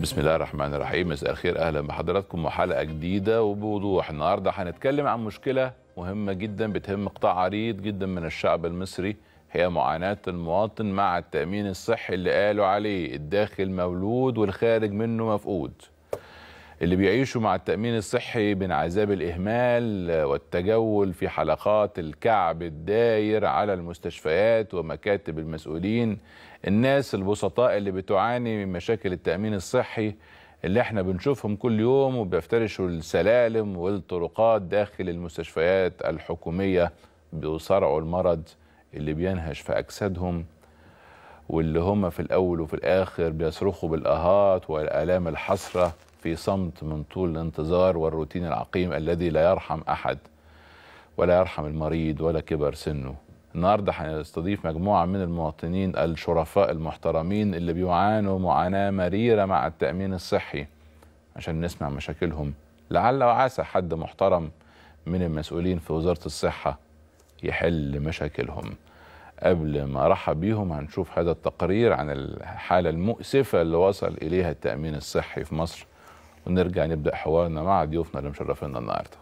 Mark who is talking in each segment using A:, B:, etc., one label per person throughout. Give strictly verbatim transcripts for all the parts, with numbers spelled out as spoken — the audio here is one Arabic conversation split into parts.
A: بسم الله الرحمن الرحيم. مساء الخير، اهلا بحضراتكم وحلقه جديده وبوضوح. النهارده هنتكلم عن مشكله مهمه جدا بتهم قطاع عريض جدا من الشعب المصري، هي معاناه المواطن مع التامين الصحي اللي قالوا عليه الداخل مولود والخارج منه مفقود. اللي بيعيشوا مع التامين الصحي بين عذاب الاهمال والتجول في حلقات الكعب الداير على المستشفيات ومكاتب المسؤولين، الناس البسطاء اللي بتعاني من مشاكل التأمين الصحي اللي احنا بنشوفهم كل يوم وبيفترشوا السلالم والطرقات داخل المستشفيات الحكومية بيصارعوا المرض اللي بينهش في أجسادهم، واللي هم في الأول وفي الآخر بيصرخوا بالآهات والآلام الحسرة في صمت من طول الانتظار والروتين العقيم الذي لا يرحم أحد ولا يرحم المريض ولا كبر سنه. النهارده هنستضيف مجموعه من المواطنين الشرفاء المحترمين اللي بيعانوا معاناه مريره مع التامين الصحي عشان نسمع مشاكلهم، لعل وعسى حد محترم من المسؤولين في وزاره الصحه يحل مشاكلهم. قبل ما ارحب بيهم هنشوف هذا التقرير عن الحاله المؤسفه اللي وصل اليها التامين الصحي في مصر، ونرجع نبدا حوارنا مع ضيوفنا اللي مشرفينا النهارده.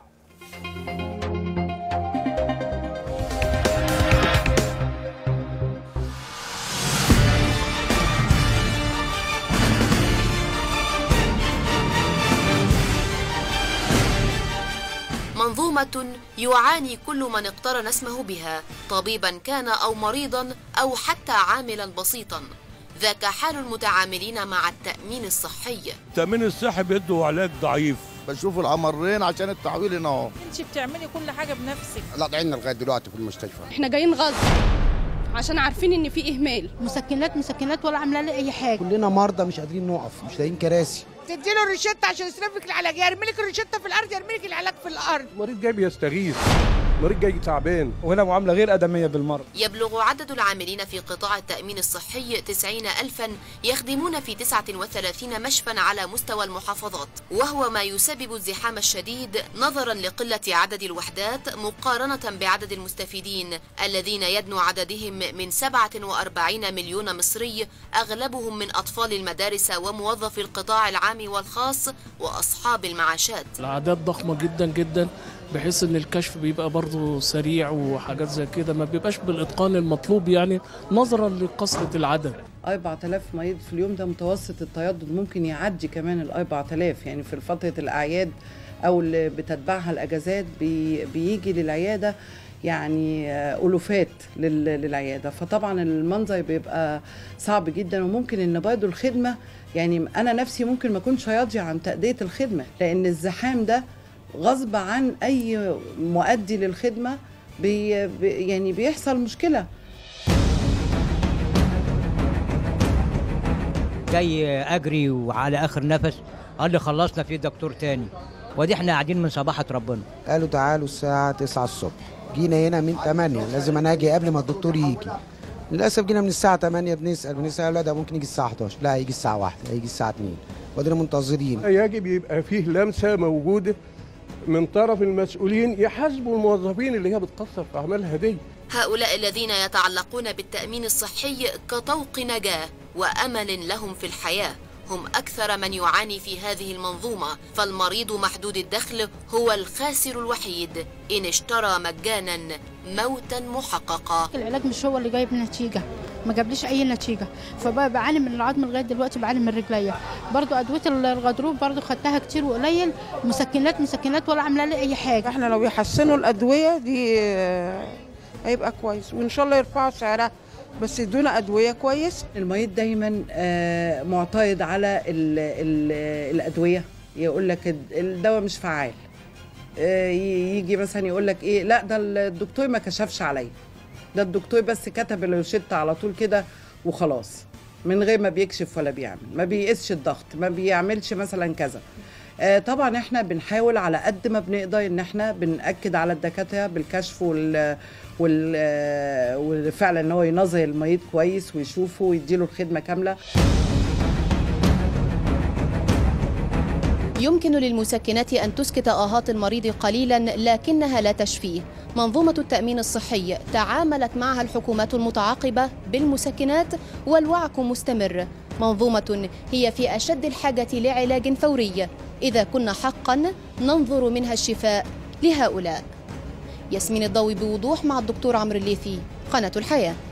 B: منظومة يعاني كل من اقترن اسمه بها، طبيبا كان أو مريضا أو حتى عاملا بسيطا. ذاك حال المتعاملين مع التأمين الصحي.
C: التأمين الصحي بيدوا علاج ضعيف،
D: بشوف العمرين عشان التحويل هنا اهو.
E: انت بتعملي كل حاجة بنفسك.
D: لا ضعينا لغاية دلوقتي في المستشفى.
F: احنا جايين غصب عشان عارفين ان في اهمال، مسكنات مسكنات ولا عامله لي اي حاجه.
G: كلنا مرضى مش قادرين نقف، مش لاقيين كراسي.
E: تدي له الروشته عشان يصرف لك العلاج، يرمي لك الروشته في الارض، يرمي لك العلاج في الارض.
C: المريض جاي بيستغيث، المريض جاي تعبان،
G: وهنا معامله غير ادميه بالمرض.
B: يبلغ عدد العاملين في قطاع التأمين الصحي تسعين ألفا، يخدمون في تسعة وثلاثين مشفى على مستوى المحافظات، وهو ما يسبب الزحام الشديد نظرا لقلة عدد الوحدات مقارنة بعدد المستفيدين الذين يدنو عددهم من سبعة وأربعين مليون مصري، أغلبهم من أطفال المدارس وموظفي القطاع العام والخاص وأصحاب المعاشات.
H: الأعداد ضخمة جدا جدا، بحيث ان الكشف بيبقى برضه سريع وحاجات زي كده، ما بيبقاش بالاتقان المطلوب يعني نظرا لكثره العدد.
I: أربعة آلاف مريض في اليوم، ده متوسط التردد، ممكن يعدي كمان ال أربعة آلاف يعني في فتره الاعياد او اللي بتتبعها الاجازات بي بيجي للعياده يعني ألوفات للعياده، فطبعا المنظر بيبقى صعب جدا. وممكن ان برضه الخدمه يعني انا نفسي ممكن ما اكونش راضيه عن تأدية الخدمه، لان الزحام ده غصب عن اي مؤدي للخدمه بي بي يعني بيحصل مشكله.
J: جاي اجري وعلى اخر نفس، قال لي خلصنا في دكتور تاني، ودي احنا قاعدين من صباحه ربنا.
G: قالوا تعالوا الساعه تسعة الصبح، جينا هنا من ثمانية، لازم انا اجي قبل ما الدكتور يجي. للاسف جينا من الساعه ثمانية، بنسال بنسال لا ده ممكن يجي الساعه حداشر، لا هيجي الساعه واحدة، هيجي الساعه اتنين، ودينا منتظرين.
C: يجب يبقى فيه لمسه موجوده من طرف المسؤولين يحاسبوا الموظفين اللي هي بتقصر في اعمالها دي.
B: هؤلاء الذين يتعلقون بالتأمين الصحي كطوق نجاة وأمل لهم في الحياة هم أكثر من يعاني في هذه المنظومة، فالمريض محدود الدخل هو الخاسر الوحيد إن اشترى مجانا موتا محققا.
F: العلاج مش هو اللي جايب نتيجة، ما جابليش أي نتيجة، فبقى بعاني من العظم لغاية دلوقتي، بعاني من رجليا. برضو أدوية الغضروف برضو خدتها كتير وقليل، مسكنات مسكنات ولا عاملة لي أي حاجة.
E: احنا لو يحسنوا الأدوية دي هيبقى كويس، وإن شاء الله يرفعوا سعرها، بس يدونا أدوية كويس.
I: المريض دايما معترض على ال ال الأدوية، يقول لك الدواء مش فعال، يجي مثلا يقول لك ايه، لا ده الدكتور ما كشفش عليا، ده الدكتور بس كتب الروشته على طول كده وخلاص، من غير ما بيكشف ولا بيعمل، ما بيقيسش الضغط، ما بيعملش مثلا كذا. آه طبعا احنا بنحاول على قد ما بنقدر ان احنا بنأكد على الدكاتره بالكشف وال وال وفعلا ان هو ينظر المريض كويس ويشوفه ويديله الخدمه كامله.
B: يمكن للمسكنات أن تسكت آهات المريض قليلا لكنها لا تشفيه. منظومة التأمين الصحي تعاملت معها الحكومات المتعاقبة بالمسكنات والوعك مستمر،
K: منظومة هي في أشد الحاجة لعلاج فوري إذا كنا حقا ننظر منها الشفاء لهؤلاء. ياسمين الضوي بوضوح مع الدكتور عمرو الليثي، قناة الحياة.